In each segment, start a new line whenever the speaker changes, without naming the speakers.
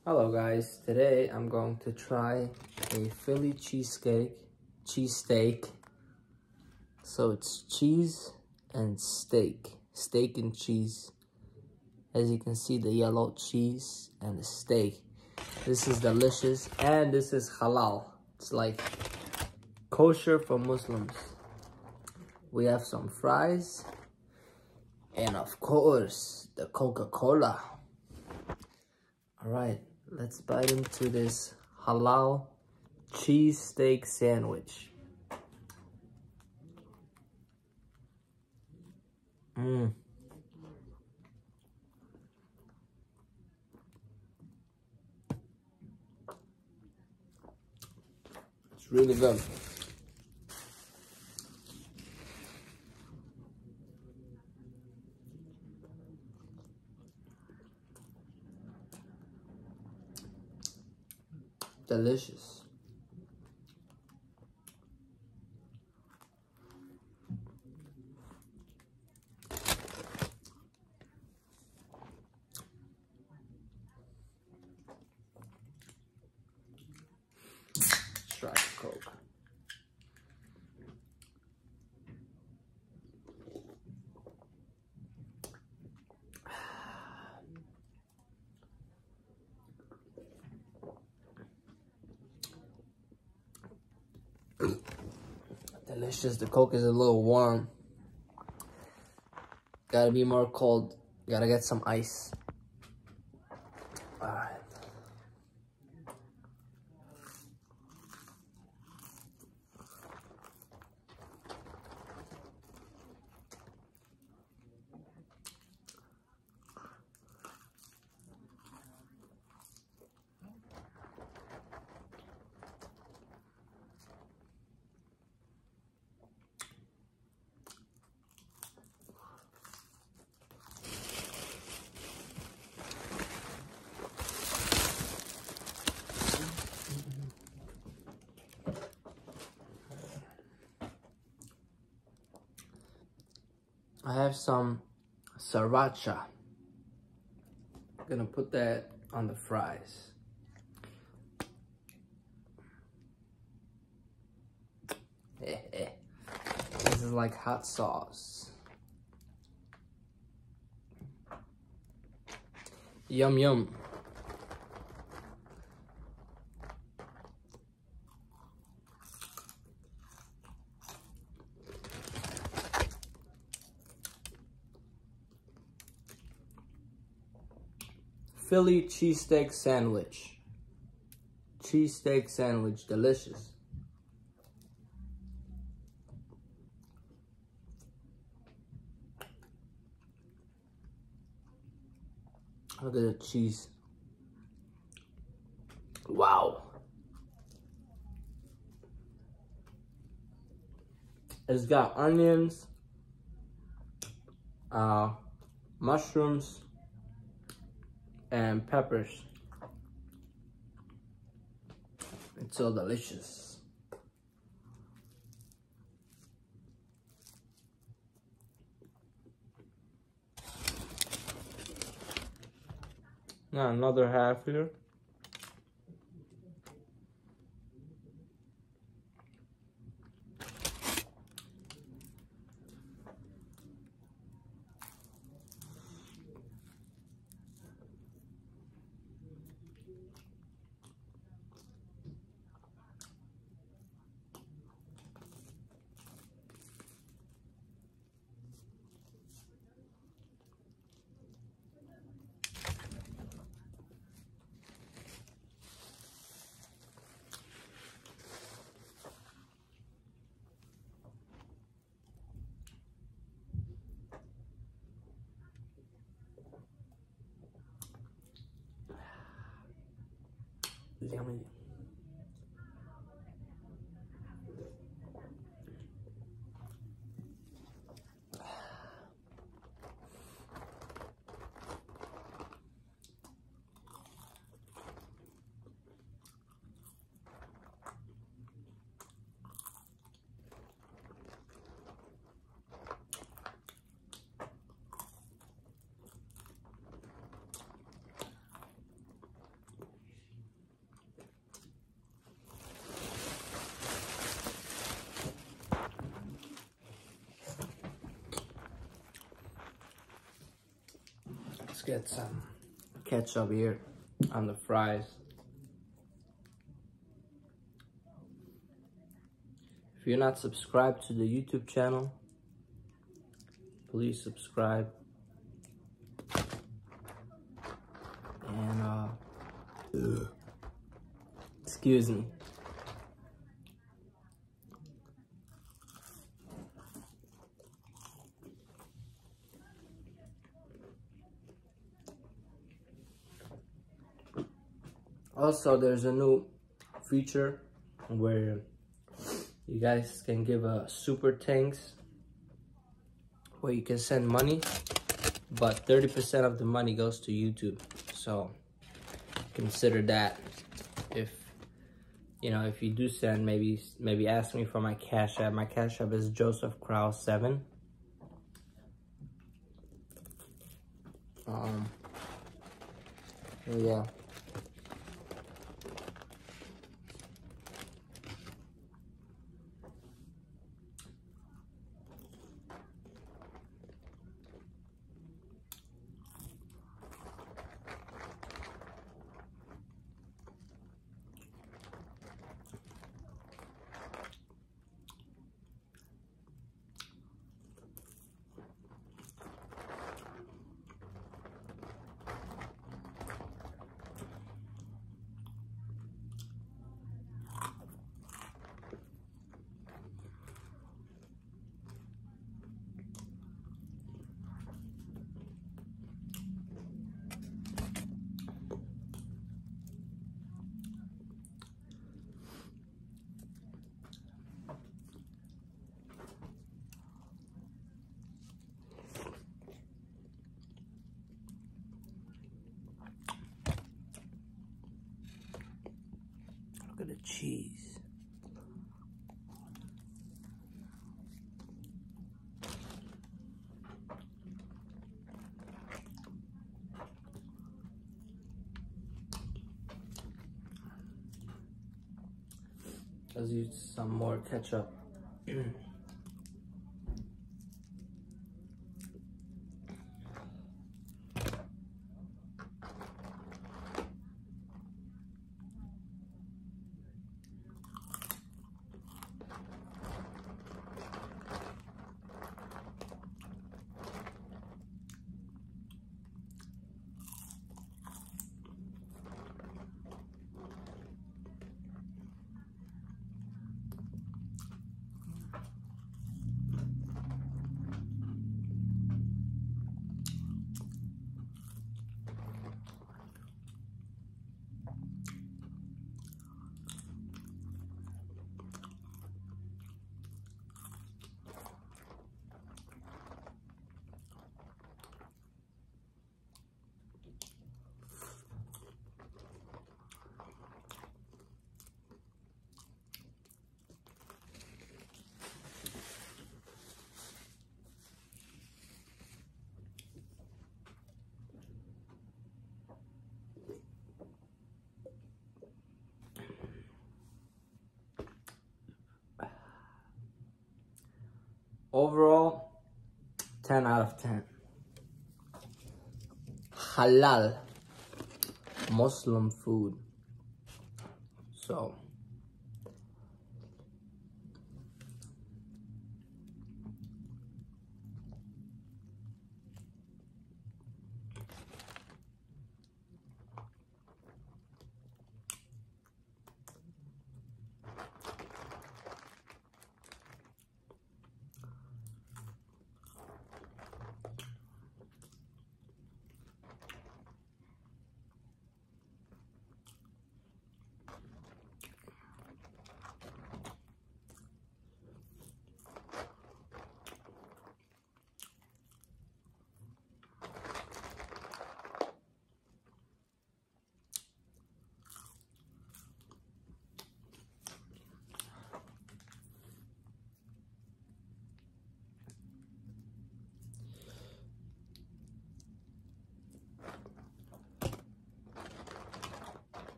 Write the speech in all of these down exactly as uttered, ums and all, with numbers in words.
Hello guys, today I'm going to try a Philly cheesesteak, cheesesteak. So it's cheese and steak, steak and cheese. As you can see, the yellow cheese and the steak. This is delicious, and this is halal. It's like kosher for Muslims. We have some fries, and of course, the Coca-Cola. All right, let's bite into this halal cheese steak sandwich. Mmm. It's really good. Delicious. Let's try the Coke. Delicious. The Coke is a little warm. Gotta be more cold. Gotta get some ice. Alright. I have some sriracha. I'm gonna put that on the fries. This is like hot sauce. Yum yum. Philly cheesesteak sandwich. Cheesesteak sandwich, delicious. Look at the cheese. Wow. It's got onions, uh, mushrooms, and peppers. It's so delicious. Now another half here. Yummy. get some ketchup here on the fries. If you're not subscribed to the YouTube channel, please subscribe. And uh ugh. Excuse me. Also, there's a new feature where you guys can give a super thanks, where you can send money, but thirty percent of the money goes to YouTube. So consider that. If you know, if you do send, maybe maybe ask me for my Cash App. My Cash App is Joseph Crow seven. Um. Yeah. Look at the cheese. Let's use some more ketchup. Overall, ten out of ten. Halal Muslim food. So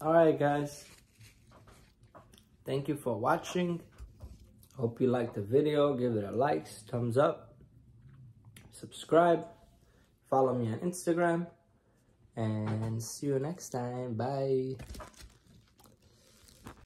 Alright guys, thank you for watching. Hope you liked the video. Give it a like, thumbs up, subscribe, follow me on Instagram, and see you next time. Bye.